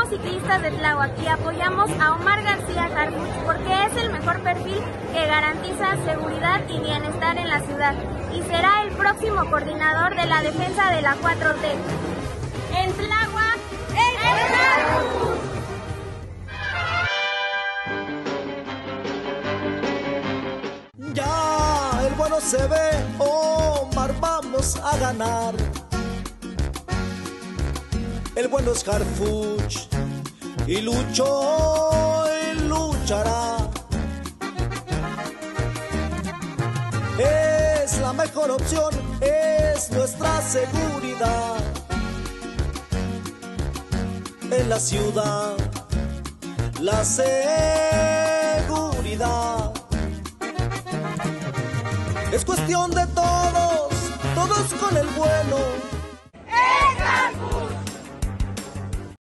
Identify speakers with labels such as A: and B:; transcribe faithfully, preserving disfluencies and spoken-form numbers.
A: somos ciclistas de Tláhuac y apoyamos a Omar García Harfuch porque es el mejor perfil que garantiza seguridad y bienestar en la ciudad y será el próximo coordinador de la defensa de la cuatro T. En Tláhuac, ¡es Harfuch!
B: Ya el bueno se ve, Omar, vamos a ganar. El bueno es Harfuch y luchó y luchará. Es la mejor opción, es nuestra seguridad. En la ciudad, la seguridad es cuestión de todos, todos con el bueno.